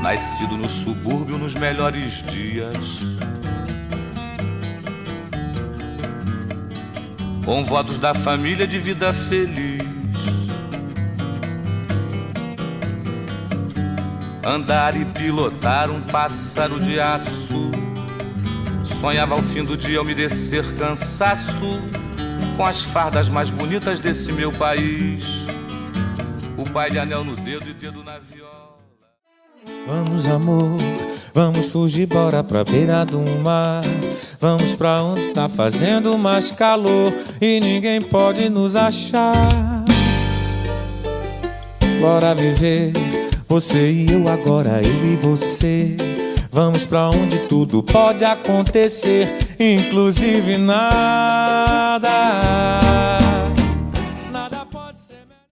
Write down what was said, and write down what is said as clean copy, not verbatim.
nascido no subúrbio nos melhores dias, com votos da família de vida feliz. Andar e pilotar um pássaro de aço, sonhava ao fim do dia umedecer cansaço com as fardas mais bonitas desse meu país. O pai de anel no dedo e dedo na viola. Vamos, amor, vamos fugir, bora pra beira do mar. Vamos pra onde tá fazendo mais calor e ninguém pode nos achar. Bora viver, você e eu agora, eu e você. Vamos pra onde tudo pode acontecer, inclusive nada.